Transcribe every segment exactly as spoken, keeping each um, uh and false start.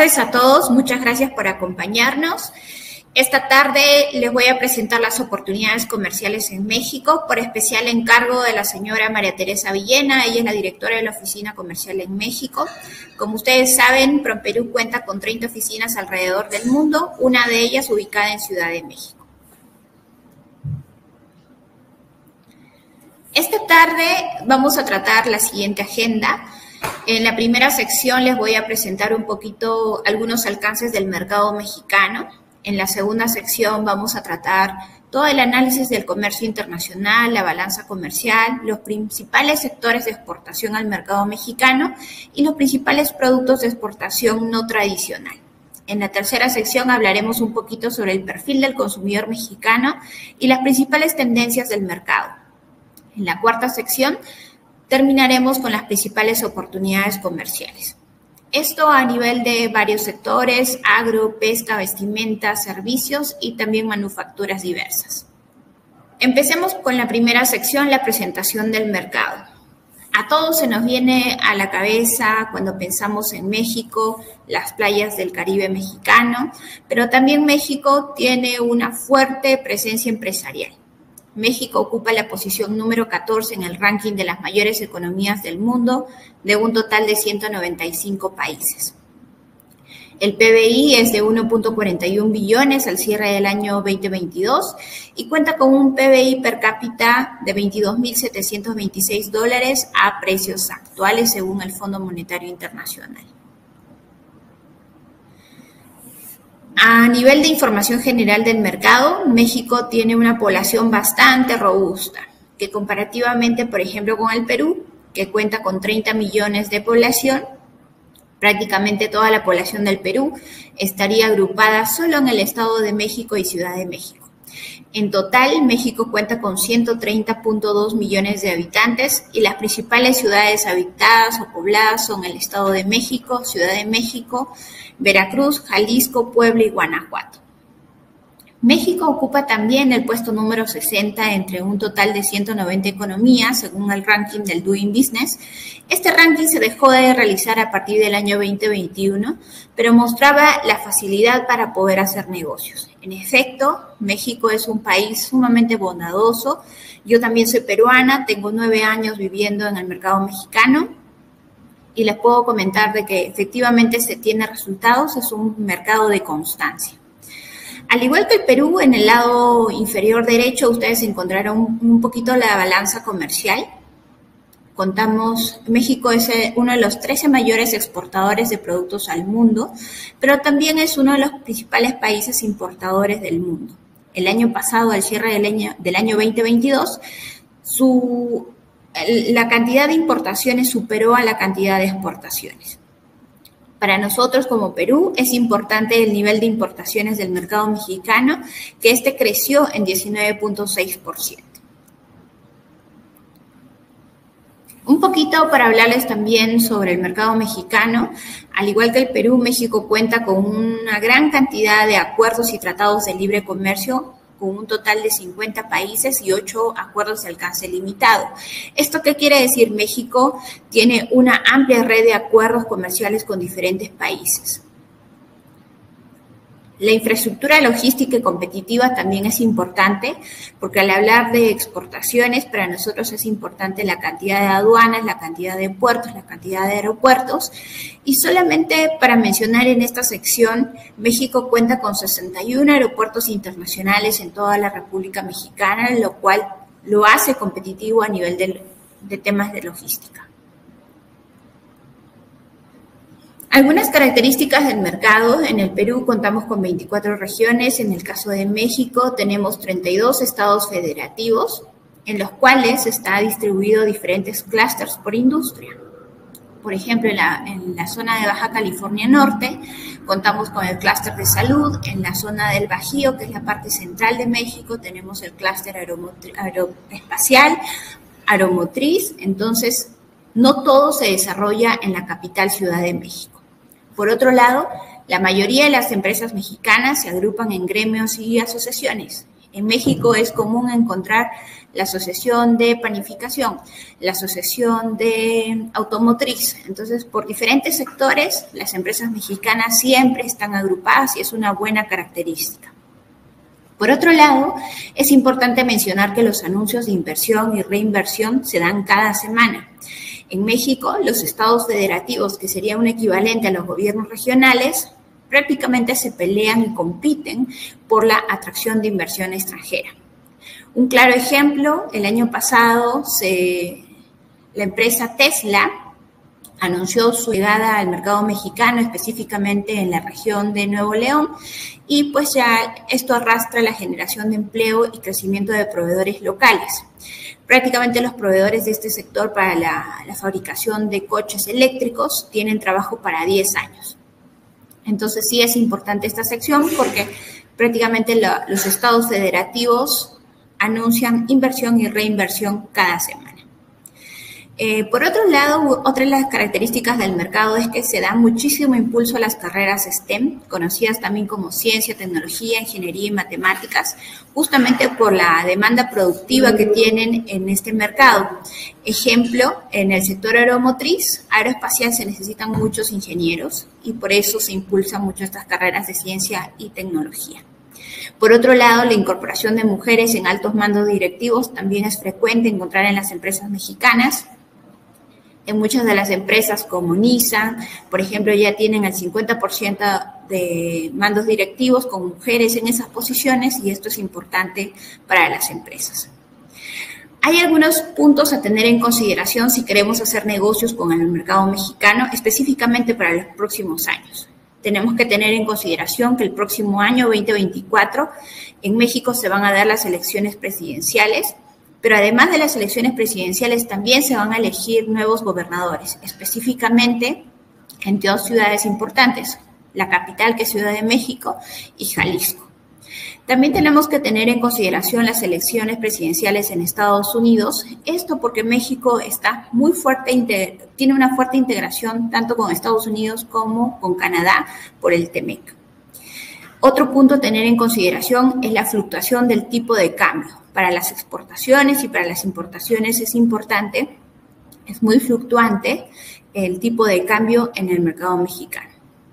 tardes a todos, muchas gracias por acompañarnos. Esta tarde les voy a presentar las oportunidades comerciales en México, por especial encargo de la señora María Teresa Villena. Ella es la directora de la Oficina Comercial en México. Como ustedes saben, PROMPERÚ cuenta con treinta oficinas alrededor del mundo, una de ellas ubicada en Ciudad de México. Esta tarde vamos a tratar la siguiente agenda. En la primera sección les voy a presentar un poquito algunos alcances del mercado mexicano. En la segunda sección vamos a tratar todo el análisis del comercio internacional, la balanza comercial, los principales sectores de exportación al mercado mexicano y los principales productos de exportación no tradicional. En la tercera sección hablaremos un poquito sobre el perfil del consumidor mexicano y las principales tendencias del mercado. En la cuarta sección terminaremos con las principales oportunidades comerciales. Esto a nivel de varios sectores: agro, pesca, vestimenta, servicios y también manufacturas diversas. Empecemos con la primera sección, la presentación del mercado. A todos se nos viene a la cabeza cuando pensamos en México, las playas del Caribe mexicano, pero también México tiene una fuerte presencia empresarial. México ocupa la posición número catorce en el ranking de las mayores economías del mundo, de un total de ciento noventa y cinco países. El P B I es de uno punto cuarenta y un billones al cierre del año veinte veintidós y cuenta con un P B I per cápita de veintidós mil setecientos veintiséis dólares a precios actuales según el Fondo Monetario Internacional. A nivel de información general del mercado, México tiene una población bastante robusta, que comparativamente, por ejemplo, con el Perú, que cuenta con treinta millones de población, prácticamente toda la población del Perú estaría agrupada solo en el Estado de México y Ciudad de México. En total, México cuenta con ciento treinta punto dos millones de habitantes y las principales ciudades habitadas o pobladas son el Estado de México, Ciudad de México, Veracruz, Jalisco, Puebla y Guanajuato. México ocupa también el puesto número sesenta entre un total de ciento noventa economías, según el ranking del Doing Business. Este ranking se dejó de realizar a partir del año veinte veintiuno, pero mostraba la facilidad para poder hacer negocios. En efecto, México es un país sumamente bondadoso. Yo también soy peruana, tengo nueve años viviendo en el mercado mexicano y les puedo comentar de que efectivamente se tiene resultados, es un mercado de constancia. Al igual que el Perú, en el lado inferior derecho ustedes encontrarán un poquito la balanza comercial. Contamos, México es uno de los trece mayores exportadores de productos al mundo, pero también es uno de los principales países importadores del mundo. El año pasado, al cierre del año, del año veinte veintidós, su, la cantidad de importaciones superó a la cantidad de exportaciones. Para nosotros como Perú es importante el nivel de importaciones del mercado mexicano, que este creció en diecinueve punto seis por ciento. Un poquito para hablarles también sobre el mercado mexicano. Al igual que el Perú, México cuenta con una gran cantidad de acuerdos y tratados de libre comercio, con un total de cincuenta países y ocho acuerdos de alcance limitado. ¿Esto qué quiere decir? México tiene una amplia red de acuerdos comerciales con diferentes países. La infraestructura logística y competitiva también es importante, porque al hablar de exportaciones, para nosotros es importante la cantidad de aduanas, la cantidad de puertos, la cantidad de aeropuertos. Y solamente para mencionar en esta sección, México cuenta con sesenta y uno aeropuertos internacionales en toda la República Mexicana, lo cual lo hace competitivo a nivel de, de temas de logística. Algunas características del mercado. En el Perú contamos con veinticuatro regiones, en el caso de México tenemos treinta y dos estados federativos, en los cuales está distribuido diferentes clústeres por industria. Por ejemplo, en la, en la zona de Baja California Norte contamos con el clúster de salud, en la zona del Bajío, que es la parte central de México, tenemos el clúster aeroespacial, aeromotriz. Entonces, no todo se desarrolla en la capital Ciudad de México. Por otro lado, la mayoría de las empresas mexicanas se agrupan en gremios y asociaciones. En México es común encontrar la asociación de panificación, la asociación de automotriz. Entonces, por diferentes sectores, las empresas mexicanas siempre están agrupadas y es una buena característica. Por otro lado, es importante mencionar que los anuncios de inversión y reinversión se dan cada semana. En México, los estados federativos, que sería un equivalente a los gobiernos regionales, prácticamente se pelean y compiten por la atracción de inversión extranjera. Un claro ejemplo, el año pasado se, la empresa Tesla anunció su llegada al mercado mexicano, específicamente en la región de Nuevo León, y pues ya esto arrastra la generación de empleo y crecimiento de proveedores locales. Prácticamente los proveedores de este sector para la, la fabricación de coches eléctricos tienen trabajo para diez años. Entonces sí es importante esta sección porque prácticamente la, los estados federativos anuncian inversión y reinversión cada semana. Eh, por otro lado, otra de las características del mercado es que se da muchísimo impulso a las carreras STEM, conocidas también como ciencia, tecnología, ingeniería y matemáticas, justamente por la demanda productiva que tienen en este mercado. Ejemplo, en el sector aeromotriz, aeroespacial se necesitan muchos ingenieros y por eso se impulsan mucho estas carreras de ciencia y tecnología. Por otro lado, la incorporación de mujeres en altos mandos directivos también es frecuente encontrar en las empresas mexicanas. En muchas de las empresas como Nissan, por ejemplo, ya tienen el cincuenta por ciento de mandos directivos con mujeres en esas posiciones y esto es importante para las empresas. Hay algunos puntos a tener en consideración si queremos hacer negocios con el mercado mexicano, específicamente para los próximos años. Tenemos que tener en consideración que el próximo año, veinte veinticuatro, en México se van a dar las elecciones presidenciales, pero además de las elecciones presidenciales también se van a elegir nuevos gobernadores, específicamente en dos ciudades importantes, la capital que es Ciudad de México y Jalisco. También tenemos que tener en consideración las elecciones presidenciales en Estados Unidos, esto porque México está muy fuerte, tiene una fuerte integración tanto con Estados Unidos como con Canadá por el TEMEC. Otro punto a tener en consideración es la fluctuación del tipo de cambio. Para las exportaciones y para las importaciones es importante, es muy fluctuante el tipo de cambio en el mercado mexicano.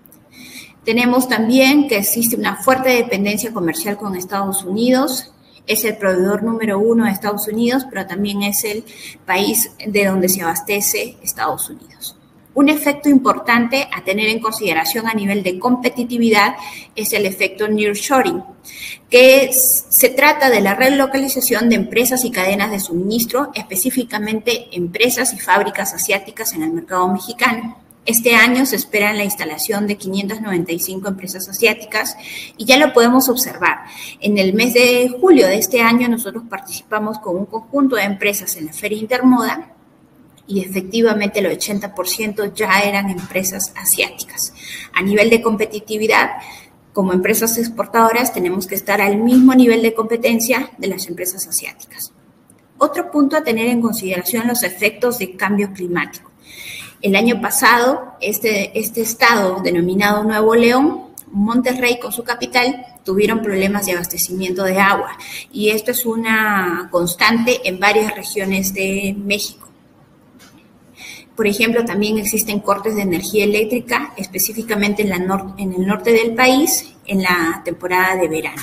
Tenemos también que existe una fuerte dependencia comercial con Estados Unidos, es el proveedor número uno de Estados Unidos, pero también es el país de donde se abastece Estados Unidos. Un efecto importante a tener en consideración a nivel de competitividad es el efecto nearshoring, que se trata de la relocalización de empresas y cadenas de suministro, específicamente empresas y fábricas asiáticas en el mercado mexicano. Este año se espera la instalación de quinientas noventa y cinco empresas asiáticas y ya lo podemos observar. En el mes de julio de este año nosotros participamos con un conjunto de empresas en la Feria Intermoda y efectivamente el ochenta por ciento ya eran empresas asiáticas. A nivel de competitividad, como empresas exportadoras tenemos que estar al mismo nivel de competencia de las empresas asiáticas. Otro punto a tener en consideración los efectos de cambio climático. El año pasado, este, este estado denominado Nuevo León, Monterrey con su capital, tuvieron problemas de abastecimiento de agua y esto es una constante en varias regiones de México. Por ejemplo, también existen cortes de energía eléctrica, específicamente en, la nor- en el norte del país, en la temporada de verano.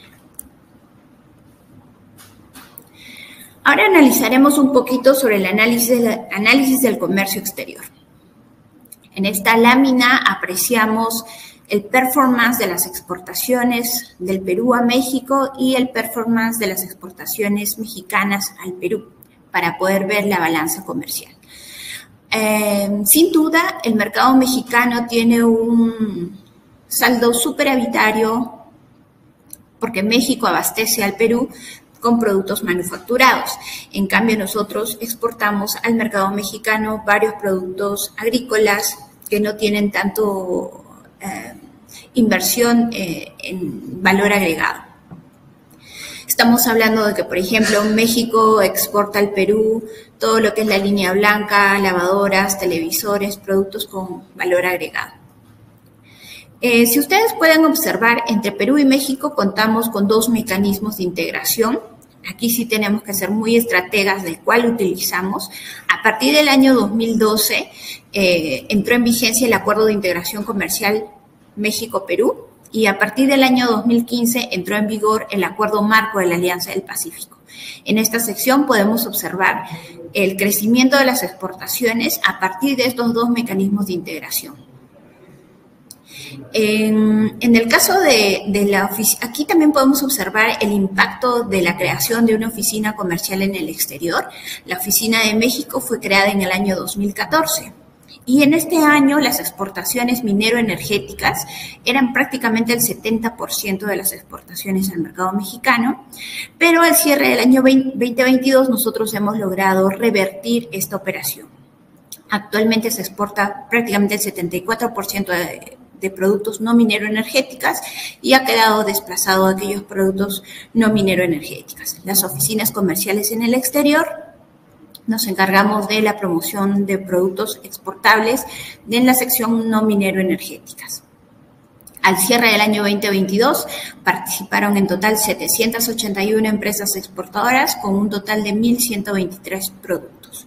Ahora analizaremos un poquito sobre el análisis, análisis del comercio exterior. En esta lámina apreciamos el performance de las exportaciones del Perú a México y el performance de las exportaciones mexicanas al Perú para poder ver la balanza comercial. Eh, sin duda, el mercado mexicano tiene un saldo superavitario porque México abastece al Perú con productos manufacturados. En cambio, nosotros exportamos al mercado mexicano varios productos agrícolas que no tienen tanto eh, inversión eh, en valor agregado. Estamos hablando de que, por ejemplo, México exporta al Perú todo lo que es la línea blanca, lavadoras, televisores, productos con valor agregado. Eh, si ustedes pueden observar, entre Perú y México contamos con dos mecanismos de integración. Aquí sí tenemos que ser muy estrategas de cuál utilizamos. A partir del año dos mil doce eh, entró en vigencia el Acuerdo de Integración Comercial México-Perú y a partir del año dos mil quince entró en vigor el Acuerdo Marco de la Alianza del Pacífico. En esta sección podemos observar el crecimiento de las exportaciones a partir de estos dos mecanismos de integración. En, en el caso de, de la oficina, aquí también podemos observar el impacto de la creación de una oficina comercial en el exterior. La Oficina de México fue creada en el año dos mil catorce. Y en este año las exportaciones minero-energéticas eran prácticamente el setenta por ciento de las exportaciones al mercado mexicano, pero al cierre del año veinte veintidós nosotros hemos logrado revertir esta operación. Actualmente se exporta prácticamente el setenta y cuatro por ciento de, de productos no minero-energéticas y ha quedado desplazado a aquellos productos no minero-energéticas. Las oficinas comerciales en el exterior nos encargamos de la promoción de productos exportables en la sección no minero-energéticas. Al cierre del año veinte veintidós participaron en total setecientas ochenta y una empresas exportadoras con un total de mil ciento veintitrés productos.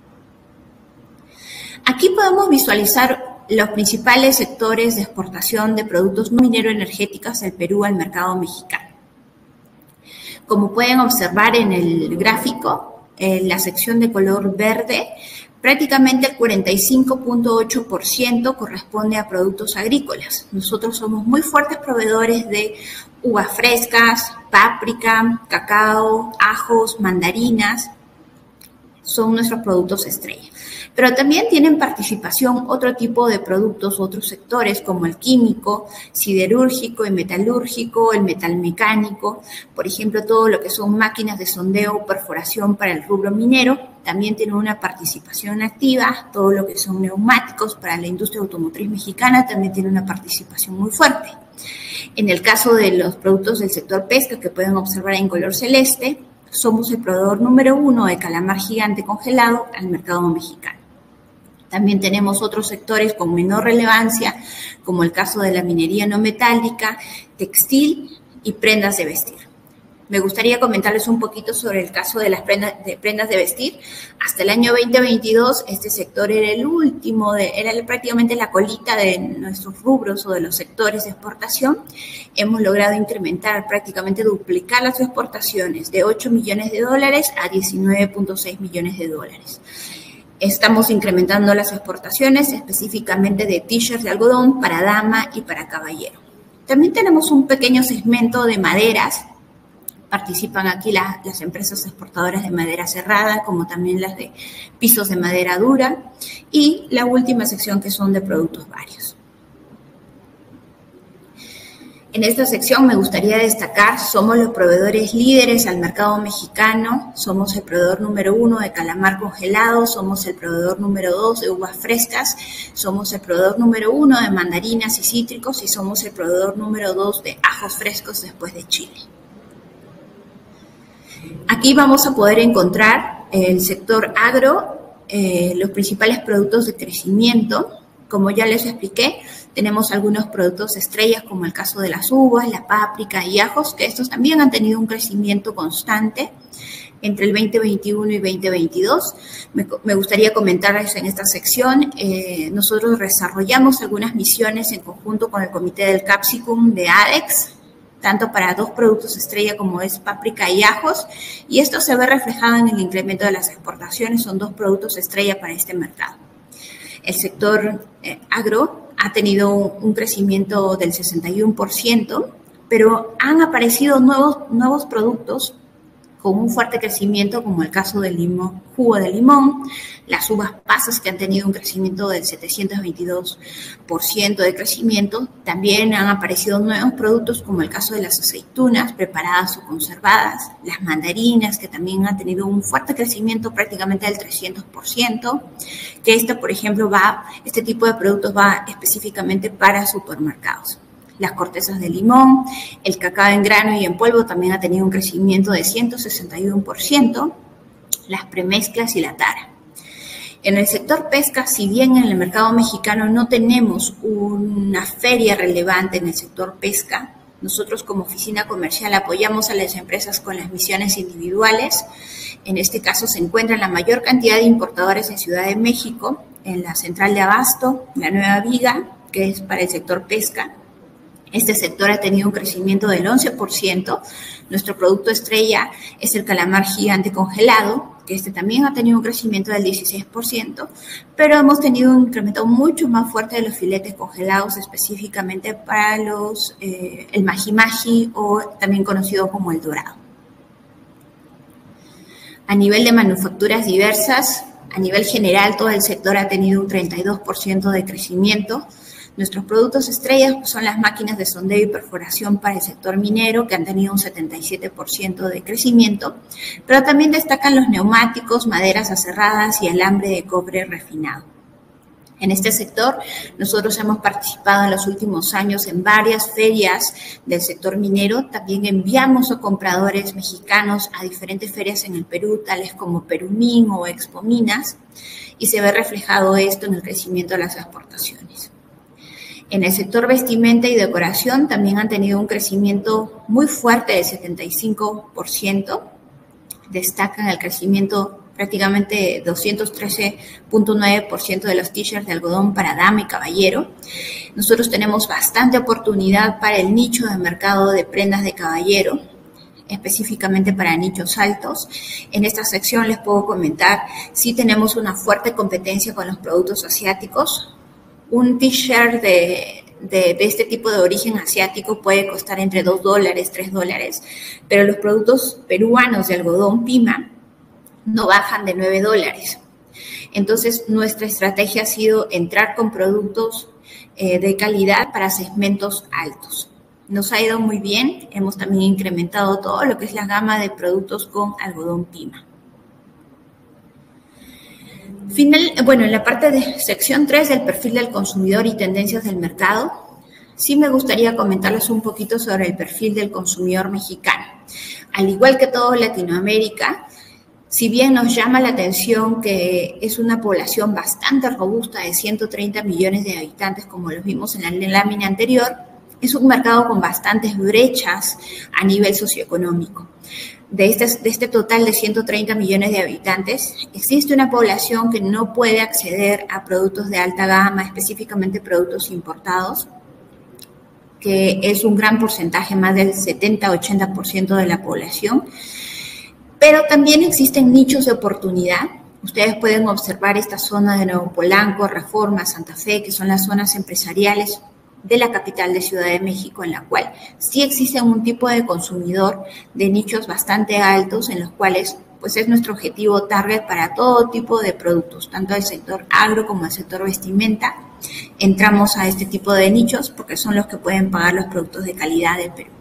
Aquí podemos visualizar los principales sectores de exportación de productos no minero-energéticos del Perú al mercado mexicano. Como pueden observar en el gráfico, en la sección de color verde, prácticamente el cuarenta y cinco punto ocho por ciento corresponde a productos agrícolas. Nosotros somos muy fuertes proveedores de uvas frescas, páprica, cacao, ajos, mandarinas. Son nuestros productos estrella. Pero también tienen participación otro tipo de productos, otros sectores como el químico, siderúrgico y metalúrgico, el metalmecánico, por ejemplo, todo lo que son máquinas de sondeo o perforación para el rubro minero, también tienen una participación activa, todo lo que son neumáticos para la industria automotriz mexicana también tiene una participación muy fuerte. En el caso de los productos del sector pesca que pueden observar en color celeste, somos el proveedor número uno de calamar gigante congelado al mercado mexicano. También tenemos otros sectores con menor relevancia, como el caso de la minería no metálica, textil y prendas de vestir. Me gustaría comentarles un poquito sobre el caso de las prendas de, prendas de vestir. Hasta el año veinte veintidós, este sector era el último, de, era prácticamente la colita de nuestros rubros o de los sectores de exportación. Hemos logrado incrementar, prácticamente duplicar las exportaciones de ocho millones de dólares a diecinueve punto seis millones de dólares. Estamos incrementando las exportaciones específicamente de t-shirts de algodón para dama y para caballero. También tenemos un pequeño segmento de maderas. Participan aquí la, las empresas exportadoras de madera cerrada, como también las de pisos de madera dura. Y la última sección que son de productos varios. En esta sección me gustaría destacar, somos los proveedores líderes al mercado mexicano, somos el proveedor número uno de calamar congelado, somos el proveedor número dos de uvas frescas, somos el proveedor número uno de mandarinas y cítricos y somos el proveedor número dos de ajos frescos después de Chile. Aquí vamos a poder encontrar el sector agro, eh, los principales productos de crecimiento. Como ya les expliqué, tenemos algunos productos estrellas como el caso de las uvas, la páprica y ajos, que estos también han tenido un crecimiento constante entre el veinte veintiuno y veinte veintidós. Me, me gustaría comentarles en esta sección, eh, nosotros desarrollamos algunas misiones en conjunto con el Comité del Capsicum de ADEX, tanto para dos productos estrella como es páprica y ajos, y esto se ve reflejado en el incremento de las exportaciones, son dos productos estrella para este mercado. El sector eh, agro ha tenido un crecimiento del sesenta y uno por ciento, pero han aparecido nuevos, nuevos productos con un fuerte crecimiento, como el caso del limón, jugo de limón, las uvas pasas que han tenido un crecimiento del setecientos veintidós por ciento de crecimiento. También han aparecido nuevos productos como el caso de las aceitunas preparadas o conservadas, las mandarinas que también han tenido un fuerte crecimiento prácticamente del trescientos por ciento, que este, por ejemplo, va, este tipo de productos va específicamente para supermercados. Las cortezas de limón, el cacao en grano y en polvo también ha tenido un crecimiento de ciento sesenta y uno por ciento, las premezclas y la tara. En el sector pesca, si bien en el mercado mexicano no tenemos una feria relevante en el sector pesca, nosotros como oficina comercial apoyamos a las empresas con las misiones individuales. En este caso se encuentran la mayor cantidad de importadores en Ciudad de México, en la central de abasto, la Nueva Viga, que es para el sector pesca. Este sector ha tenido un crecimiento del once por ciento. Nuestro producto estrella es el calamar gigante congelado, que este también ha tenido un crecimiento del dieciséis por ciento, pero hemos tenido un incremento mucho más fuerte de los filetes congelados, específicamente para los eh, el maji-maji, o también conocido como el dorado. A nivel de manufacturas diversas, a nivel general, todo el sector ha tenido un treinta y dos por ciento de crecimiento. Nuestros productos estrellas son las máquinas de sondeo y perforación para el sector minero, que han tenido un setenta y siete por ciento de crecimiento, pero también destacan los neumáticos, maderas aserradas y alambre de cobre refinado. En este sector, nosotros hemos participado en los últimos años en varias ferias del sector minero. También enviamos a compradores mexicanos a diferentes ferias en el Perú, tales como Perumin o Expo Minas, y se ve reflejado esto en el crecimiento de las exportaciones. En el sector vestimenta y decoración también han tenido un crecimiento muy fuerte del setenta y cinco por ciento. Destacan el crecimiento prácticamente doscientos trece punto nueve por ciento de los t-shirts de algodón para dama y caballero. Nosotros tenemos bastante oportunidad para el nicho de mercado de prendas de caballero, específicamente para nichos altos. En esta sección les puedo comentar, sí tenemos una fuerte competencia con los productos asiáticos. Un t-shirt de, de, de este tipo de origen asiático puede costar entre dos dólares, tres dólares, pero los productos peruanos de algodón Pima no bajan de nueve dólares. Entonces, nuestra estrategia ha sido entrar con productos eh, de calidad para segmentos altos. Nos ha ido muy bien, hemos también incrementado todo lo que es la gama de productos con algodón Pima. Final, bueno, en la parte de sección tres del perfil del consumidor y tendencias del mercado, sí me gustaría comentarles un poquito sobre el perfil del consumidor mexicano. Al igual que todo Latinoamérica, si bien nos llama la atención que es una población bastante robusta de ciento treinta millones de habitantes, como lo vimos en la lámina anterior, es un mercado con bastantes brechas a nivel socioeconómico. De este, de este total de ciento treinta millones de habitantes, existe una población que no puede acceder a productos de alta gama, específicamente productos importados, que es un gran porcentaje, más del setenta a ochenta por ciento de la población. Pero también existen nichos de oportunidad. Ustedes pueden observar esta zona de Nuevo Polanco, Reforma, Santa Fe, que son las zonas empresariales de la capital de Ciudad de México, en la cual sí existe un tipo de consumidor de nichos bastante altos, en los cuales pues es nuestro objetivo target para todo tipo de productos, tanto el sector agro como el sector vestimenta. Entramos a este tipo de nichos porque son los que pueden pagar los productos de calidad del Perú.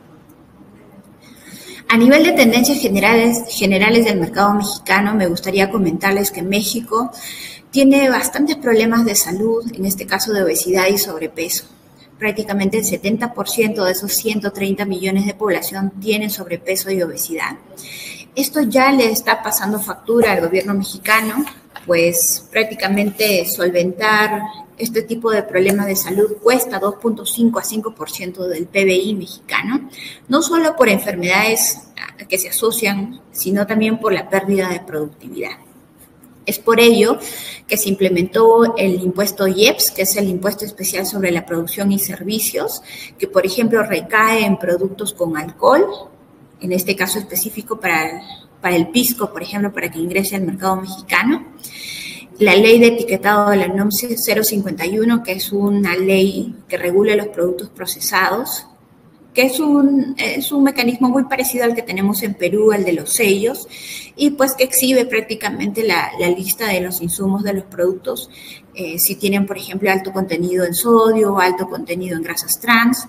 A nivel de tendencias generales, generales del mercado mexicano, me gustaría comentarles que México tiene bastantes problemas de salud, en este caso de obesidad y sobrepeso. Prácticamente el setenta por ciento de esos ciento treinta millones de población tienen sobrepeso y obesidad. Esto ya le está pasando factura al gobierno mexicano, pues prácticamente solventar este tipo de problemas de salud cuesta dos punto cinco a cinco por ciento del P B I mexicano, no solo por enfermedades que se asocian, sino también por la pérdida de productividad. Es por ello que se implementó el impuesto I E P S, que es el impuesto especial sobre la producción y servicios, que por ejemplo recae en productos con alcohol, en este caso específico para el, para el pisco, por ejemplo, para que ingrese al mercado mexicano. La ley de etiquetado de la N O M cero cincuenta y uno, que es una ley que regula los productos procesados, que es un, es un mecanismo muy parecido al que tenemos en Perú, el de los sellos, y pues que exhibe prácticamente la, la lista de los insumos de los productos, eh, si tienen, por ejemplo, alto contenido en sodio o alto contenido en grasas trans.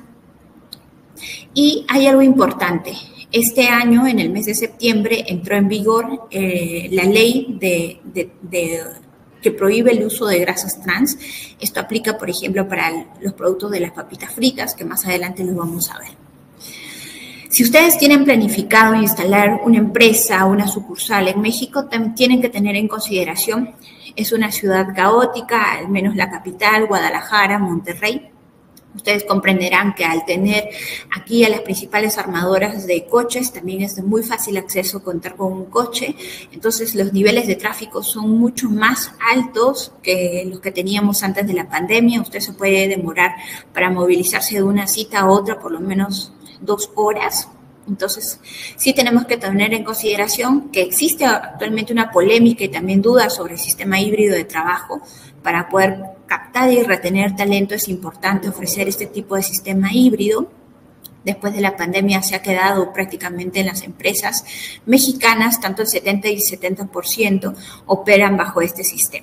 Y hay algo importante. Este año, en el mes de septiembre, entró en vigor eh, la ley de, de, de, que prohíbe el uso de grasas trans. Esto aplica, por ejemplo, para los productos de las papitas fritas, que más adelante los vamos a ver. Si ustedes tienen planificado instalar una empresa o una sucursal en México, también tienen que tener en consideración Es una ciudad caótica, al menos la capital, Guadalajara, Monterrey. Ustedes comprenderán que al tener aquí a las principales armadoras de coches, también es de muy fácil acceso contar con un coche. Entonces, los niveles de tráfico son mucho más altos que los que teníamos antes de la pandemia. Usted se puede demorar para movilizarse de una cita a otra por lo menos dos horas. Entonces, sí tenemos que tener en consideración que existe actualmente una polémica y también dudas sobre el sistema híbrido de trabajo. Para poder captar y retener talento es importante ofrecer este tipo de sistema híbrido. Después de la pandemia se ha quedado prácticamente en las empresas mexicanas, tanto el setenta y setenta por ciento operan bajo este sistema.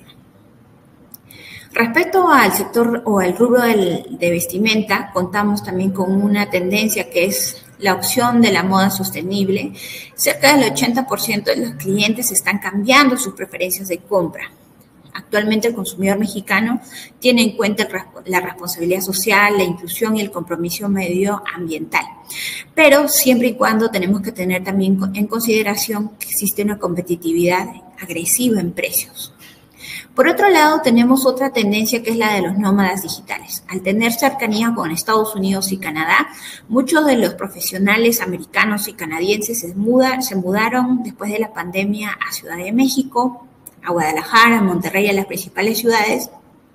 Respecto al sector o al rubro del, de vestimenta, contamos también con una tendencia que es la opción de la moda sostenible. Cerca del ochenta por ciento de los clientes están cambiando sus preferencias de compra. Actualmente el consumidor mexicano tiene en cuenta la responsabilidad social, la inclusión y el compromiso medioambiental. Pero siempre y cuando tenemos que tener también en consideración que existe una competitividad agresiva en precios. Por otro lado, tenemos otra tendencia que es la de los nómadas digitales. Al tener cercanía con Estados Unidos y Canadá, muchos de los profesionales americanos y canadienses se, muda, se mudaron después de la pandemia a Ciudad de México, a Guadalajara, a Monterrey, a las principales ciudades,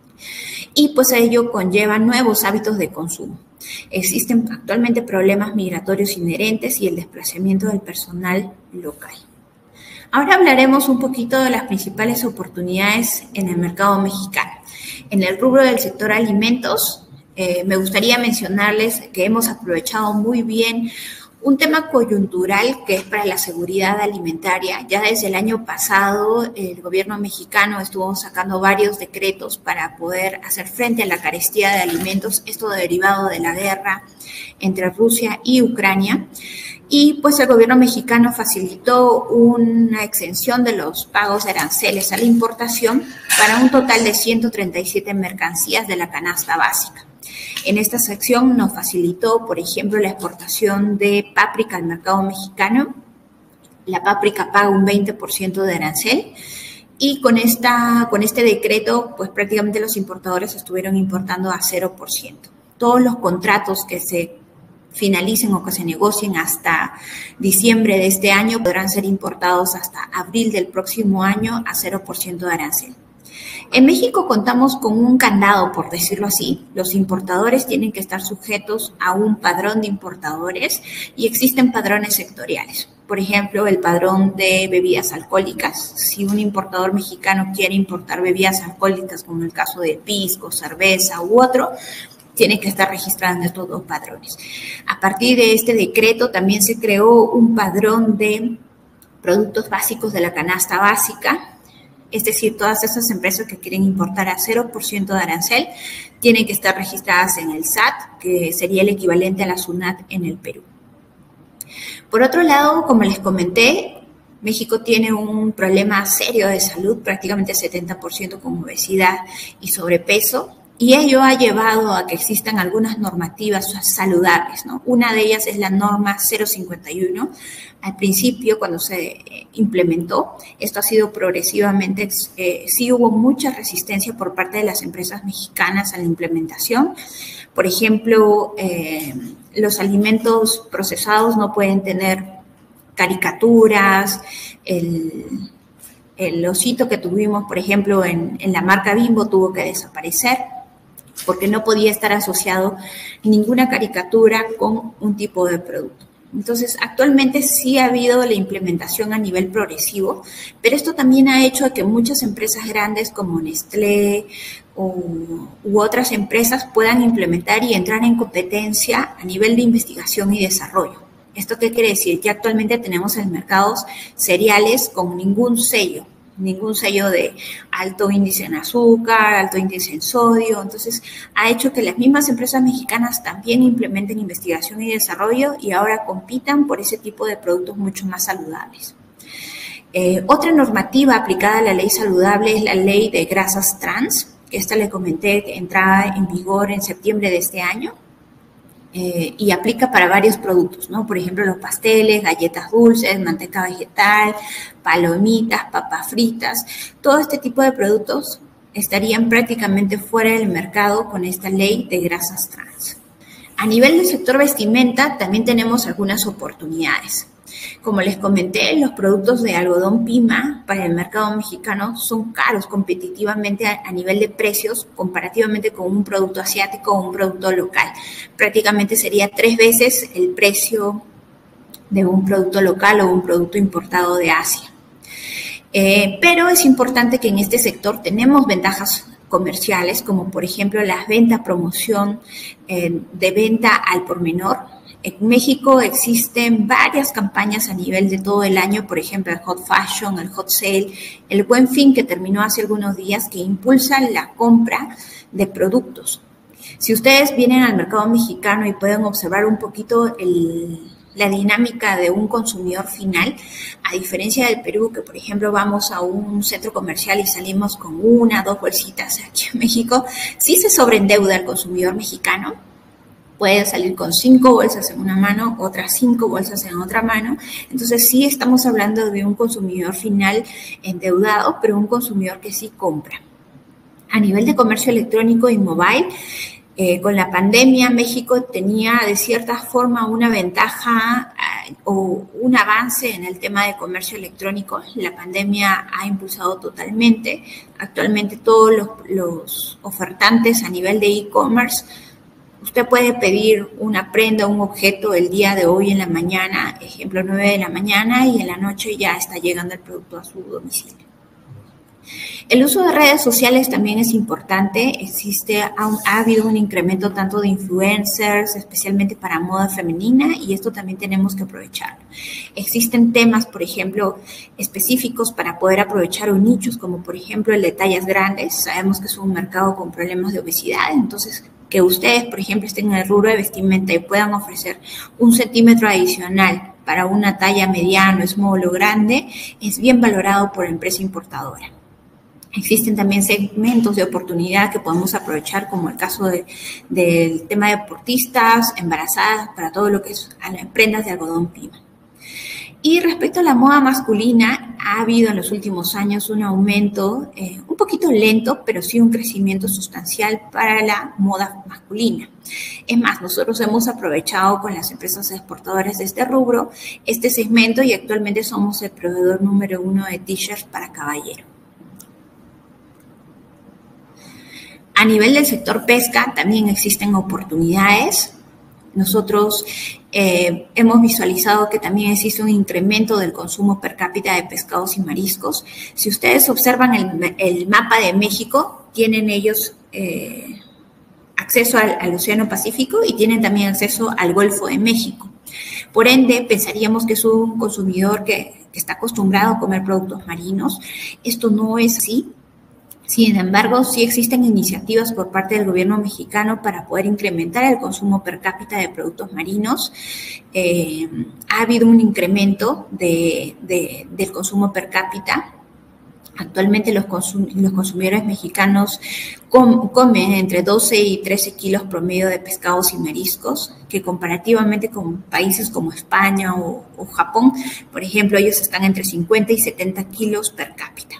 y pues ello conlleva nuevos hábitos de consumo. Existen actualmente problemas migratorios inherentes y el desplazamiento del personal local. Ahora hablaremos un poquito de las principales oportunidades en el mercado mexicano. En el rubro del sector alimentos, eh, me gustaría mencionarles que hemos aprovechado muy bien un tema coyuntural que es para la seguridad alimentaria. Ya desde el año pasado el gobierno mexicano estuvo sacando varios decretos para poder hacer frente a la carestía de alimentos, esto derivado de la guerra entre Rusia y Ucrania. Y pues el gobierno mexicano facilitó una exención de los pagos de aranceles a la importación para un total de ciento treinta y siete mercancías de la canasta básica. En esta sección nos facilitó, por ejemplo, la exportación de páprica al mercado mexicano. La páprica paga un veinte por ciento de arancel y con, esta, con este decreto, pues prácticamente los importadores estuvieron importando a cero por ciento. Todos los contratos que se finalicen o que se negocien hasta diciembre de este año podrán ser importados hasta abril del próximo año a cero por ciento de arancel. En México contamos con un candado, por decirlo así. Los importadores tienen que estar sujetos a un padrón de importadores y existen padrones sectoriales. Por ejemplo, el padrón de bebidas alcohólicas. Si un importador mexicano quiere importar bebidas alcohólicas, como el caso de pisco, cerveza u otro, tiene que estar registrado en estos dos padrones. A partir de este decreto también se creó un padrón de productos básicos de la canasta básica. Es decir, todas esas empresas que quieren importar a cero por ciento de arancel tienen que estar registradas en el S A T, que sería el equivalente a la SUNAT en el Perú. Por otro lado, como les comenté, México tiene un problema serio de salud, prácticamente setenta por ciento con obesidad y sobrepeso, y ello ha llevado a que existan algunas normativas saludables, ¿no? Una de ellas es la norma cero cincuenta y uno. Al principio, cuando se implementó, esto ha sido progresivamente, eh, sí hubo mucha resistencia por parte de las empresas mexicanas a la implementación. Por ejemplo, eh, los alimentos procesados no pueden tener caricaturas, el, el osito que tuvimos, por ejemplo, en, en la marca Bimbo tuvo que desaparecer, porque no podía estar asociado ninguna caricatura con un tipo de producto. Entonces, actualmente sí ha habido la implementación a nivel progresivo, pero esto también ha hecho que muchas empresas grandes como Nestlé u, u otras empresas puedan implementar y entrar en competencia a nivel de investigación y desarrollo. ¿Esto qué quiere decir? Que actualmente tenemos en mercados cereales con ningún sello. ningún sello de alto índice en azúcar, alto índice en sodio. Entonces, ha hecho que las mismas empresas mexicanas también implementen investigación y desarrollo y ahora compitan por ese tipo de productos mucho más saludables. Eh, otra normativa aplicada a la ley saludable es la ley de grasas trans, que esta le comenté que entraba en vigor en septiembre de este año. eh, y aplica para varios productos, ¿no? Por ejemplo, los pasteles, galletas dulces, manteca vegetal, palomitas, papas fritas. Todo este tipo de productos estarían prácticamente fuera del mercado con esta ley de grasas trans. A nivel del sector vestimenta también tenemos algunas oportunidades. Como les comenté, los productos de algodón pima para el mercado mexicano son caros competitivamente a, a nivel de precios comparativamente con un producto asiático o un producto local. Prácticamente sería tres veces el precio de un producto local o un producto importado de Asia. Eh, pero es importante que en este sector tenemos ventajas comerciales, como por ejemplo las ventas, promoción eh, de venta al por menor. En México existen varias campañas a nivel de todo el año, por ejemplo el Hot Fashion, el Hot Sale, el Buen Fin que terminó hace algunos días, que impulsan la compra de productos. Si ustedes vienen al mercado mexicano y pueden observar un poquito el, la dinámica de un consumidor final, a diferencia del Perú, que por ejemplo vamos a un centro comercial y salimos con una, dos bolsitas, aquí en México sí se sobreendeuda el consumidor mexicano. Puede salir con cinco bolsas en una mano, otras cinco bolsas en otra mano. Entonces sí estamos hablando de un consumidor final endeudado, pero un consumidor que sí compra. A nivel de comercio electrónico y mobile, eh, con la pandemia México tenía de cierta forma una ventaja eh, o un avance en el tema de comercio electrónico. La pandemia ha impulsado totalmente. Actualmente todos los, los ofertantes a nivel de e-commerce, usted puede pedir una prenda, un objeto el día de hoy en la mañana, ejemplo nueve de la mañana, y en la noche ya está llegando el producto a su domicilio. El uso de redes sociales también es importante. Existe, ha, ha habido un incremento tanto de influencers, especialmente para moda femenina, y esto también tenemos que aprovecharlo. Existen temas, por ejemplo, específicos para poder aprovechar o nichos, como por ejemplo el de tallas grandes. Sabemos que es un mercado con problemas de obesidad, entonces que ustedes, por ejemplo, estén en el rubro de vestimenta y puedan ofrecer un centímetro adicional para una talla mediano, small o grande, es bien valorado por la empresa importadora. Existen también segmentos de oportunidad que podemos aprovechar, como el caso de, del tema de deportistas, embarazadas, para todo lo que es a las prendas de algodón pima. Y respecto a la moda masculina, ha habido en los últimos años un aumento eh, un poquito lento, pero sí un crecimiento sustancial para la moda masculina. Es más, nosotros hemos aprovechado con las empresas exportadoras de este rubro este segmento y actualmente somos el proveedor número uno de t-shirts para caballero. A nivel del sector pesca también existen oportunidades. Nosotros eh, hemos visualizado que también existe un incremento del consumo per cápita de pescados y mariscos. Si ustedes observan el, el mapa de México, tienen ellos eh, acceso al, al Océano Pacífico y tienen también acceso al Golfo de México. Por ende, pensaríamos que es un consumidor que, que está acostumbrado a comer productos marinos. Esto no es así. Sin embargo, sí existen iniciativas por parte del gobierno mexicano para poder incrementar el consumo per cápita de productos marinos. Eh, ha habido un incremento de, de, del consumo per cápita. Actualmente los, consum los consumidores mexicanos com comen entre doce y trece kilos promedio de pescados y mariscos, que comparativamente con países como España o, o Japón, por ejemplo, ellos están entre cincuenta y setenta kilos per cápita.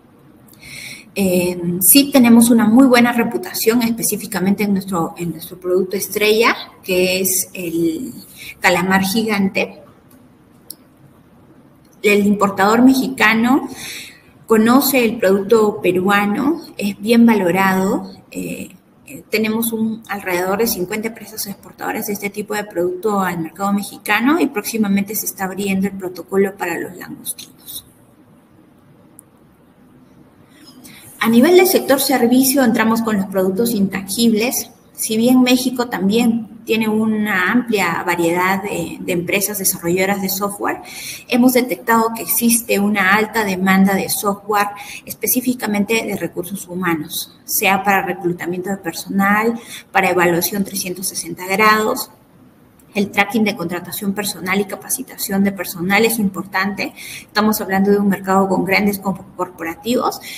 Eh, sí tenemos una muy buena reputación específicamente en nuestro, en nuestro producto estrella, que es el calamar gigante. El importador mexicano conoce el producto peruano, es bien valorado. Eh, tenemos un, alrededor de cincuenta empresas exportadoras de este tipo de producto al mercado mexicano y próximamente se está abriendo el protocolo para los langostinos. A nivel del sector servicio entramos con los productos intangibles. Si bien México también tiene una amplia variedad de, de empresas desarrolladoras de software, hemos detectado que existe una alta demanda de software específicamente de recursos humanos, sea para reclutamiento de personal, para evaluación trescientos sesenta grados. El tracking de contratación personal y capacitación de personal es importante. Estamos hablando de un mercado con grandes corporativos.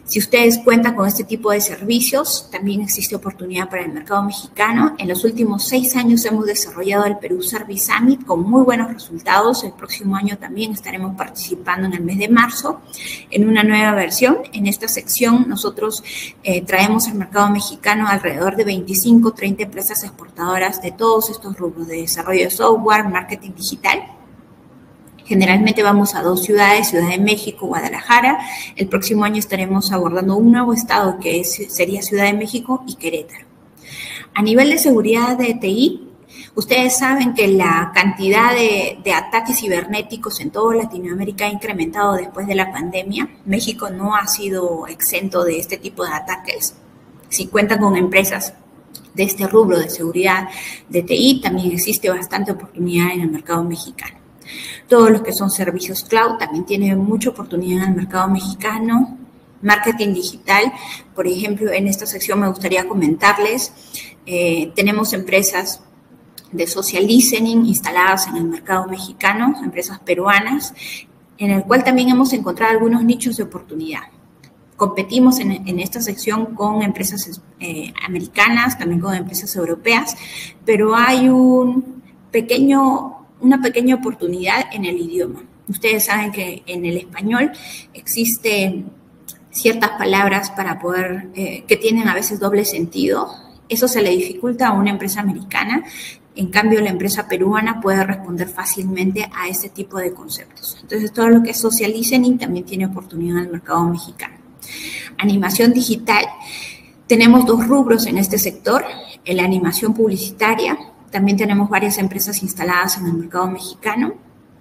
Si ustedes cuentan con este tipo de servicios, también existe oportunidad para el mercado mexicano. En los últimos seis años hemos desarrollado el Perú Service Summit con muy buenos resultados. El próximo año también estaremos participando en el mes de marzo en una nueva versión. En esta sección nosotros eh, traemos al mercado mexicano alrededor de veinticinco, treinta empresas exportadoras de todos estos rubros de desarrollo de software, marketing digital. Generalmente vamos a dos ciudades, Ciudad de México, Guadalajara. El próximo año estaremos abordando un nuevo estado que es, sería Ciudad de México y Querétaro. A nivel de seguridad de T I, ustedes saben que la cantidad de, de ataques cibernéticos en toda Latinoamérica ha incrementado después de la pandemia. México no ha sido exento de este tipo de ataques. Si cuentan con empresas de este rubro de seguridad de T I, también existe bastante oportunidad en el mercado mexicano. Todos los que son servicios cloud también tienen mucha oportunidad en el mercado mexicano. Marketing digital, por ejemplo, en esta sección me gustaría comentarles, eh, tenemos empresas de social listening instaladas en el mercado mexicano, empresas peruanas, en el cual también hemos encontrado algunos nichos de oportunidad. Competimos en, en esta sección con empresas eh, americanas, también con empresas europeas, pero hay un pequeño... una pequeña oportunidad en el idioma. Ustedes saben que en el español existen ciertas palabras para poder, eh, que tienen a veces doble sentido. Eso se le dificulta a una empresa americana. En cambio, la empresa peruana puede responder fácilmente a este tipo de conceptos. Entonces, todo lo que es social listening también tiene oportunidad en el mercado mexicano. Animación digital. Tenemos dos rubros en este sector, la animación publicitaria. También tenemos varias empresas instaladas en el mercado mexicano.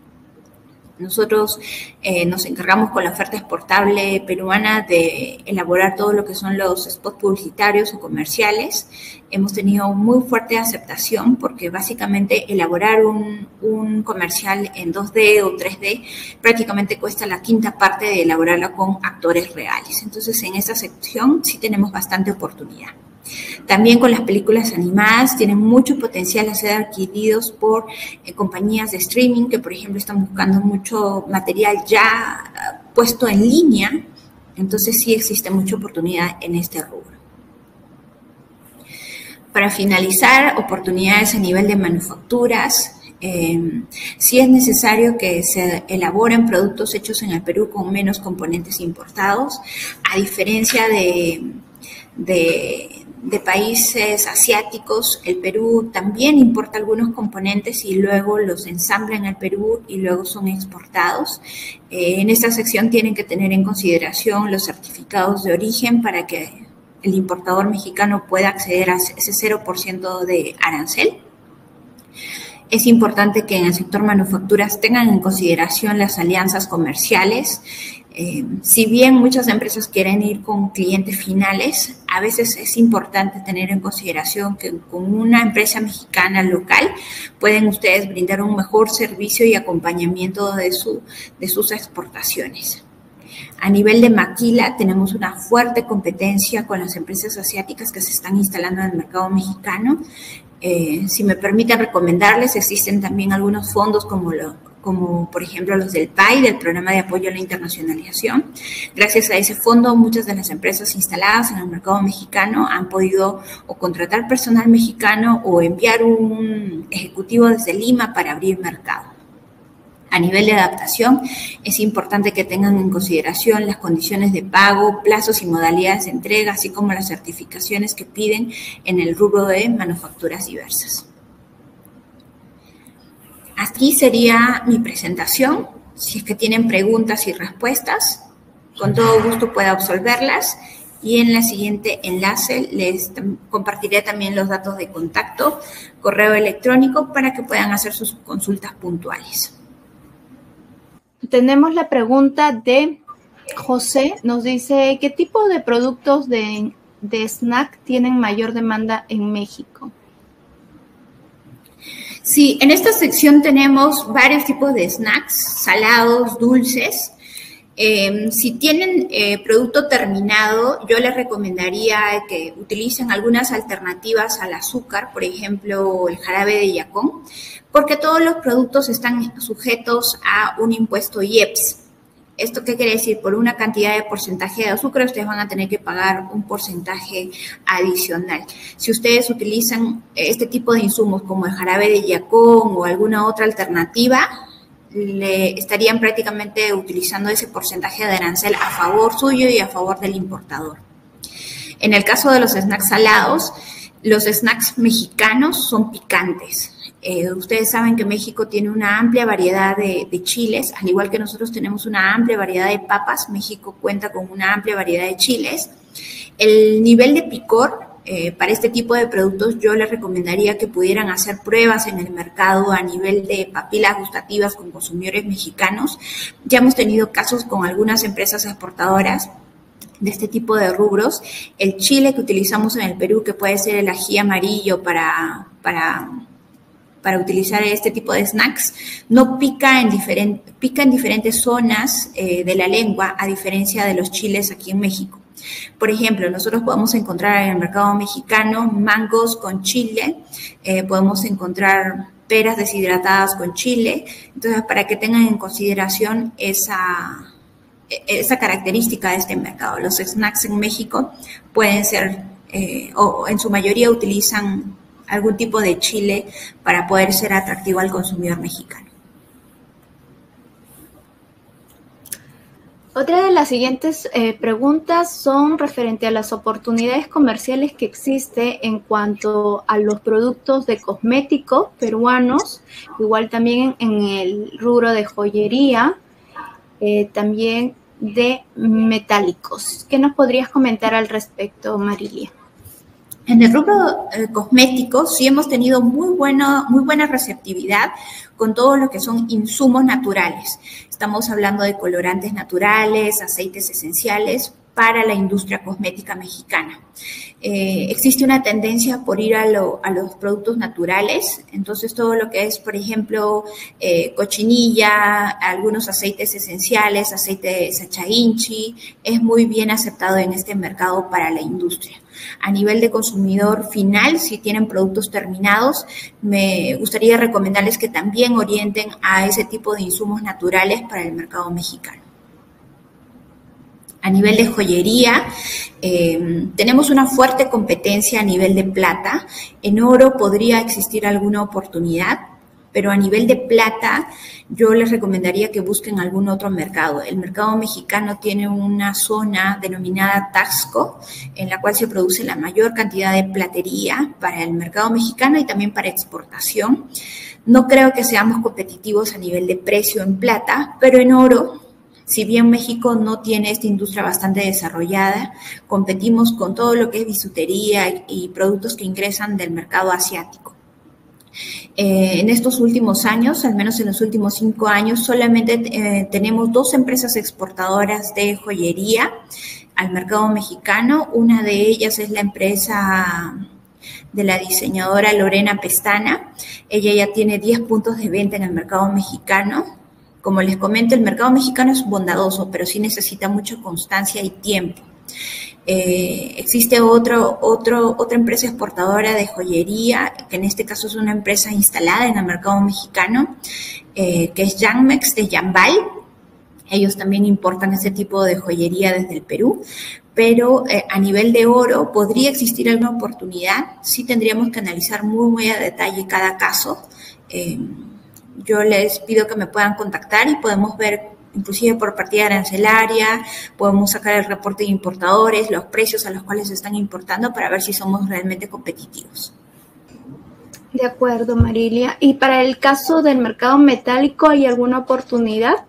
Nosotros eh, nos encargamos con la oferta exportable peruana de elaborar todo lo que son los spots publicitarios o comerciales. Hemos tenido muy fuerte aceptación porque básicamente elaborar un, un comercial en dos D o tres D prácticamente cuesta la quinta parte de elaborarla con actores reales. Entonces, en esa sección sí tenemos bastante oportunidad. También con las películas animadas tienen mucho potencial a ser adquiridos por eh, compañías de streaming que, por ejemplo, están buscando mucho material ya uh, puesto en línea. Entonces, sí existe mucha oportunidad en este rubro. Para finalizar, oportunidades a nivel de manufacturas. Eh, sí es necesario que se elaboren productos hechos en el Perú con menos componentes importados, a diferencia de... de de países asiáticos. El Perú también importa algunos componentes y luego los ensambla en el Perú y luego son exportados. Eh, en esta sección tienen que tener en consideración los certificados de origen para que el importador mexicano pueda acceder a ese cero por ciento de arancel. Es importante que en el sector manufacturas tengan en consideración las alianzas comerciales. Eh, si bien muchas empresas quieren ir con clientes finales, a veces es importante tener en consideración que con una empresa mexicana local pueden ustedes brindar un mejor servicio y acompañamiento de, su, de sus exportaciones. A nivel de maquila, tenemos una fuerte competencia con las empresas asiáticas que se están instalando en el mercado mexicano. Eh, si me permiten recomendarles, existen también algunos fondos como, lo, como por ejemplo los del P A I, del Programa de Apoyo a la Internacionalización. Gracias a ese fondo, muchas de las empresas instaladas en el mercado mexicano han podido o contratar personal mexicano o enviar un ejecutivo desde Lima para abrir mercado. A nivel de adaptación, es importante que tengan en consideración las condiciones de pago, plazos y modalidades de entrega, así como las certificaciones que piden en el rubro de manufacturas diversas. Aquí sería mi presentación. Si es que tienen preguntas y respuestas, con todo gusto puedo absolverlas. Y en el siguiente enlace les compartiré también los datos de contacto, correo electrónico, para que puedan hacer sus consultas puntuales. Tenemos la pregunta de José. Nos dice, ¿qué tipo de productos de, de snack tienen mayor demanda en México? Sí, en esta sección tenemos varios tipos de snacks, salados, dulces. Eh, si tienen eh, producto terminado, yo les recomendaría que utilicen algunas alternativas al azúcar, por ejemplo, el jarabe de yacón, porque todos los productos están sujetos a un impuesto I E P S. ¿Esto qué quiere decir? Por una cantidad de porcentaje de azúcar, ustedes van a tener que pagar un porcentaje adicional. Si ustedes utilizan este tipo de insumos como el jarabe de yacón o alguna otra alternativa, le estarían prácticamente utilizando ese porcentaje de arancel a favor suyo y a favor del importador. En el caso de los snacks salados, los snacks mexicanos son picantes. Eh, ustedes saben que México tiene una amplia variedad de, de chiles, al igual que nosotros tenemos una amplia variedad de papas. México cuenta con una amplia variedad de chiles. El nivel de picor eh, para este tipo de productos, yo les recomendaría que pudieran hacer pruebas en el mercado a nivel de papilas gustativas con consumidores mexicanos. Ya hemos tenido casos con algunas empresas exportadoras de este tipo de rubros. El chile que utilizamos en el Perú, que puede ser el ají amarillo para... para para utilizar este tipo de snacks, no pica en, diferent, pica en diferentes zonas eh, de la lengua, a diferencia de los chiles aquí en México. Por ejemplo, nosotros podemos encontrar en el mercado mexicano mangos con chile, eh, podemos encontrar peras deshidratadas con chile. Entonces, para que tengan en consideración esa, esa característica de este mercado. Los snacks en México pueden ser, eh, o en su mayoría utilizan algún tipo de chile para poder ser atractivo al consumidor mexicano. Otra de las siguientes eh, preguntas son referente a las oportunidades comerciales que existe en cuanto a los productos de cosméticos peruanos, igual también en el rubro de joyería, eh, también de metálicos. ¿Qué nos podrías comentar al respecto, Marilia? En el rubro eh, cosmético sí hemos tenido muy, bueno, muy buena receptividad con todo lo que son insumos naturales. Estamos hablando de colorantes naturales, aceites esenciales para la industria cosmética mexicana. Eh, existe una tendencia por ir a, lo, a los productos naturales, entonces todo lo que es, por ejemplo, eh, cochinilla, algunos aceites esenciales, aceite de sacha inchi, es muy bien aceptado en este mercado para la industria. A nivel de consumidor final, si tienen productos terminados, me gustaría recomendarles que también orienten a ese tipo de insumos naturales para el mercado mexicano. A nivel de joyería, eh, tenemos una fuerte competencia a nivel de plata. En oro podría existir alguna oportunidad, pero a nivel de plata yo les recomendaría que busquen algún otro mercado. El mercado mexicano tiene una zona denominada Taxco, en la cual se produce la mayor cantidad de platería para el mercado mexicano y también para exportación. No creo que seamos competitivos a nivel de precio en plata, pero en oro, si bien México no tiene esta industria bastante desarrollada, competimos con todo lo que es bisutería y productos que ingresan del mercado asiático. Eh, en estos últimos años, al menos en los últimos cinco años, solamente eh, tenemos dos empresas exportadoras de joyería al mercado mexicano. Una de ellas es la empresa de la diseñadora Lorena Pestana. Ella ya tiene diez puntos de venta en el mercado mexicano. Como les comento, el mercado mexicano es bondadoso, pero sí necesita mucha constancia y tiempo. Eh, existe otro, otro, otra empresa exportadora de joyería, que en este caso es una empresa instalada en el mercado mexicano, eh, que es Yanmex de Yambal. Ellos también importan este tipo de joyería desde el Perú, pero eh, a nivel de oro podría existir alguna oportunidad. Sí tendríamos que analizar muy, muy a detalle cada caso. Eh, yo les pido que me puedan contactar y podemos ver, inclusive por partida arancelaria, podemos sacar el reporte de importadores, los precios a los cuales se están importando para ver si somos realmente competitivos. De acuerdo, Marilia. ¿Y para el caso del mercado metálico hay alguna oportunidad?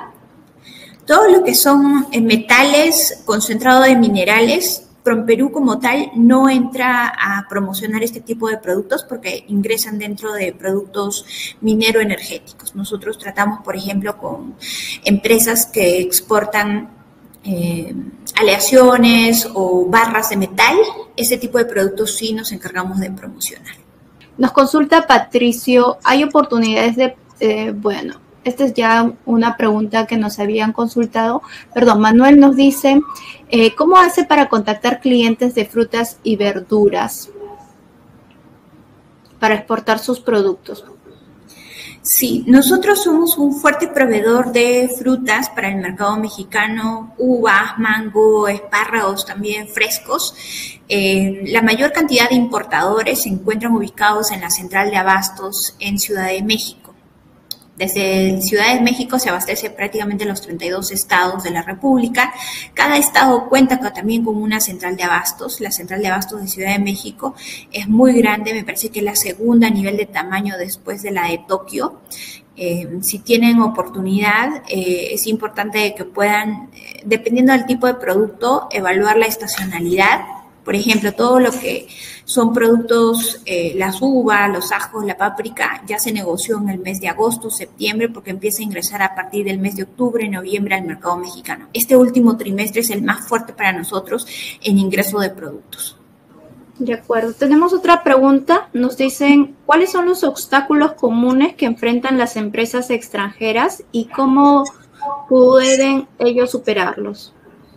Todo lo que son metales, concentrado de minerales, PROMPERÚ como tal no entra a promocionar este tipo de productos porque ingresan dentro de productos minero-energéticos. Nosotros tratamos, por ejemplo, con empresas que exportan eh, aleaciones o barras de metal. Ese tipo de productos sí nos encargamos de promocionar. Nos consulta Patricio, ¿hay oportunidades de, eh, bueno, esta es ya una pregunta que nos habían consultado, perdón, Manuel nos dice, eh, ¿cómo hace para contactar clientes de frutas y verduras para exportar sus productos? Sí, nosotros somos un fuerte proveedor de frutas para el mercado mexicano, uvas, mango, espárragos también frescos. Eh, la mayor cantidad de importadores se encuentran ubicados en la central de abastos en Ciudad de México. Desde Ciudad de México se abastece prácticamente los treinta y dos estados de la República. Cada estado cuenta también con una central de abastos. La central de abastos de Ciudad de México es muy grande, me parece que es la segunda a nivel de tamaño después de la de Tokio. Eh, si tienen oportunidad, eh, es importante que puedan, eh, dependiendo del tipo de producto, evaluar la estacionalidad. Por ejemplo, todo lo que son productos, eh, las uvas, los ajos, la páprica, ya se negoció en el mes de agosto, septiembre, porque empieza a ingresar a partir del mes de octubre, noviembre al mercado mexicano. Este último trimestre es el más fuerte para nosotros en ingreso de productos. De acuerdo. Tenemos otra pregunta. Nos dicen, ¿cuáles son los obstáculos comunes que enfrentan las empresas extranjeras y cómo pueden ellos superarlos?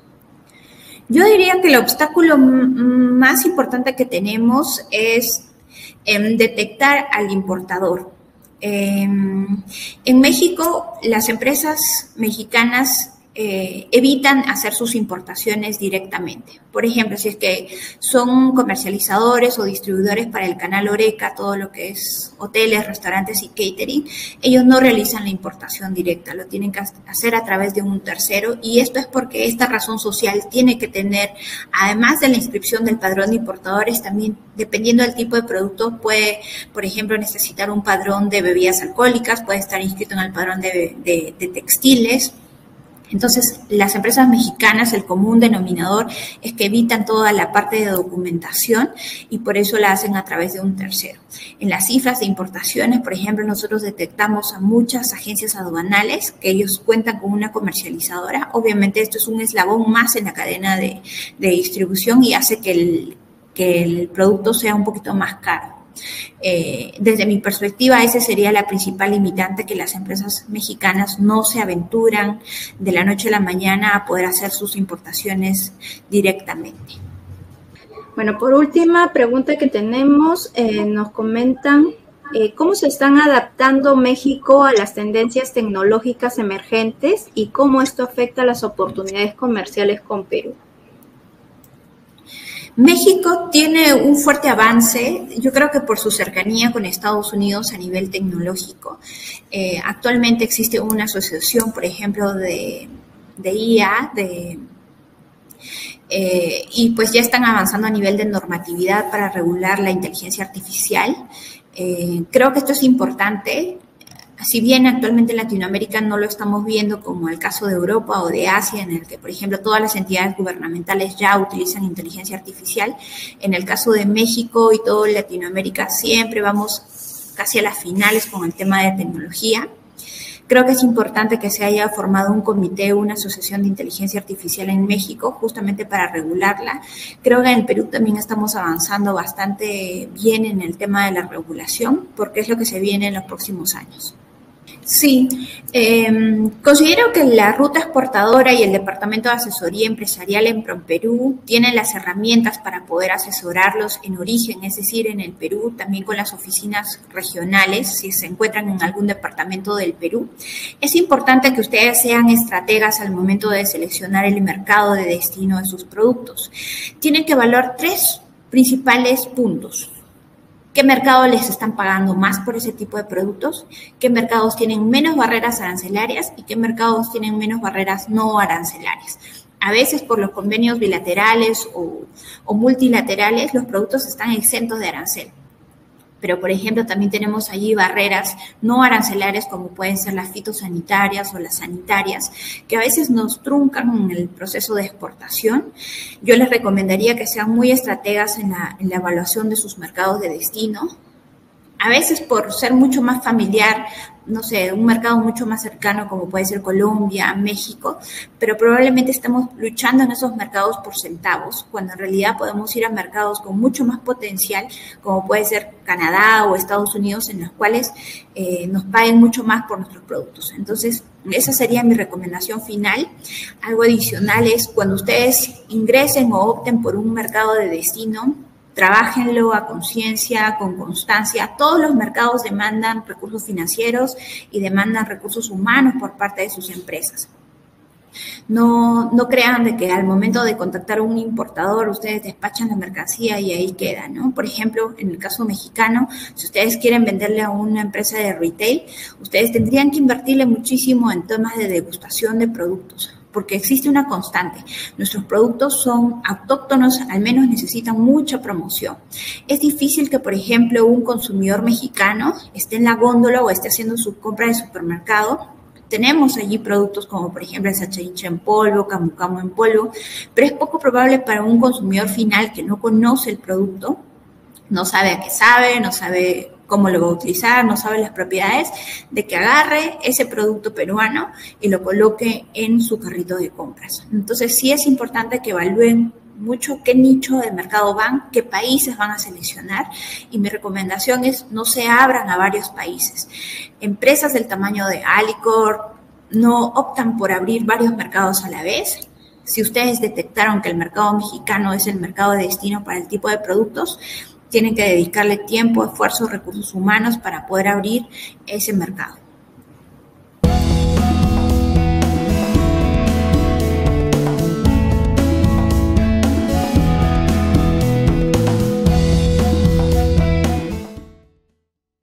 Yo diría que el obstáculo más importante que tenemos es eh, detectar al importador. Eh, en México, las empresas mexicanas eh, evitan hacer sus importaciones directamente. Por ejemplo, si es que son comercializadores o distribuidores para el canal Horeca, todo lo que es hoteles, restaurantes y catering, ellos no realizan la importación directa, lo tienen que hacer a través de un tercero, y esto es porque esta razón social tiene que tener, además de la inscripción del padrón de importadores, también dependiendo del tipo de producto, puede, por ejemplo, necesitar un padrón de bebidas alcohólicas, puede estar inscrito en el padrón de, de, de textiles. Entonces, las empresas mexicanas, el común denominador es que evitan toda la parte de documentación y por eso la hacen a través de un tercero. En las cifras de importaciones, por ejemplo, nosotros detectamos a muchas agencias aduanales que ellos cuentan con una comercializadora. Obviamente, esto es un eslabón más en la cadena de, de distribución y hace que el, que el producto sea un poquito más caro. Eh, desde mi perspectiva, esa sería la principal limitante, que las empresas mexicanas no se aventuran de la noche a la mañana a poder hacer sus importaciones directamente. Bueno, por última pregunta que tenemos, eh, nos comentan eh, cómo se están adaptando México a las tendencias tecnológicas emergentes y cómo esto afecta las oportunidades comerciales con Perú. México tiene un fuerte avance, yo creo que por su cercanía con Estados Unidos a nivel tecnológico. Eh, actualmente existe una asociación, por ejemplo, de, de I A, de, eh, y pues ya están avanzando a nivel de normatividad para regular la inteligencia artificial. Eh, creo que esto es importante. Si bien actualmente en Latinoamérica no lo estamos viendo como el caso de Europa o de Asia, en el que, por ejemplo, todas las entidades gubernamentales ya utilizan inteligencia artificial, en el caso de México y todo Latinoamérica siempre vamos casi a las finales con el tema de tecnología. Creo que es importante que se haya formado un comité, una asociación de inteligencia artificial en México, justamente para regularla. Creo que en el Perú también estamos avanzando bastante bien en el tema de la regulación, porque es lo que se viene en los próximos años. Sí, eh, considero que la ruta exportadora y el Departamento de Asesoría Empresarial en PROMPERÚ tienen las herramientas para poder asesorarlos en origen, es decir, en el Perú, también con las oficinas regionales, si se encuentran en algún departamento del Perú. Es importante que ustedes sean estrategas al momento de seleccionar el mercado de destino de sus productos. Tienen que evaluar tres principales puntos. ¿Qué mercados les están pagando más por ese tipo de productos? ¿Qué mercados tienen menos barreras arancelarias? ¿Y qué mercados tienen menos barreras no arancelarias? A veces por los convenios bilaterales o, o multilaterales los productos están exentos de arancel. Pero, por ejemplo, también tenemos allí barreras no arancelarias como pueden ser las fitosanitarias o las sanitarias, que a veces nos truncan en el proceso de exportación. Yo les recomendaría que sean muy estrategas en la, en la evaluación de sus mercados de destino. A veces por ser mucho más familiar, no sé, un mercado mucho más cercano como puede ser Colombia, México, pero probablemente estamos luchando en esos mercados por centavos, cuando en realidad podemos ir a mercados con mucho más potencial, como puede ser Canadá o Estados Unidos, en los cuales eh, nos paguen mucho más por nuestros productos. Entonces, esa sería mi recomendación final. Algo adicional es cuando ustedes ingresen o opten por un mercado de destino, Trabájenlo a conciencia, con constancia. Todos los mercados demandan recursos financieros y demandan recursos humanos por parte de sus empresas. No, no crean de que al momento de contactar a un importador ustedes despachan la mercancía y ahí queda, ¿no? Por ejemplo, en el caso mexicano, si ustedes quieren venderle a una empresa de retail, ustedes tendrían que invertirle muchísimo en temas de degustación de productos, porque existe una constante. Nuestros productos son autóctonos, al menos necesitan mucha promoción. Es difícil que, por ejemplo, un consumidor mexicano esté en la góndola o esté haciendo su compra de supermercado. Tenemos allí productos como, por ejemplo, el sachinche en polvo, camu camu en polvo, pero es poco probable para un consumidor final que no conoce el producto, no sabe a qué sabe, no sabe cómo lo va a utilizar, no sabe las propiedades, de que agarre ese producto peruano y lo coloque en su carrito de compras. Entonces, sí es importante que evalúen mucho qué nicho de mercado van, qué países van a seleccionar, y mi recomendación es no se abran a varios países. Empresas del tamaño de Alicorp no optan por abrir varios mercados a la vez. Si ustedes detectaron que el mercado mexicano es el mercado de destino para el tipo de productos, tienen que dedicarle tiempo, esfuerzo, recursos humanos para poder abrir ese mercado.